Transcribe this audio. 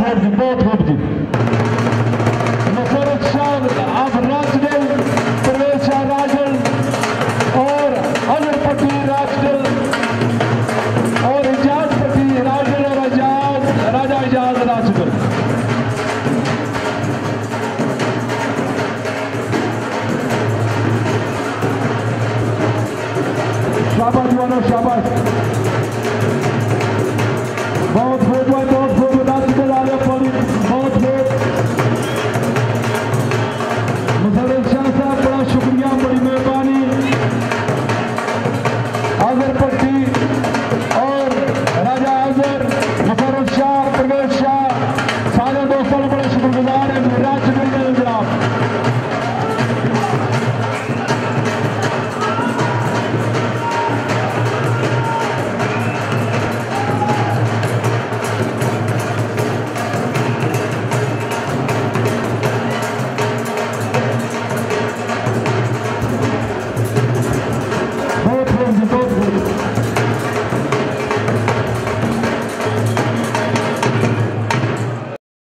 बहुत खूब जी। मुशर्रफ शाह ऑफ राजगढ़, परवेज शाह राजगढ़ और अजर पट्टी राजगढ़ और इजाज पट्टी राजगढ़ और राजा इजाज राजगढ़।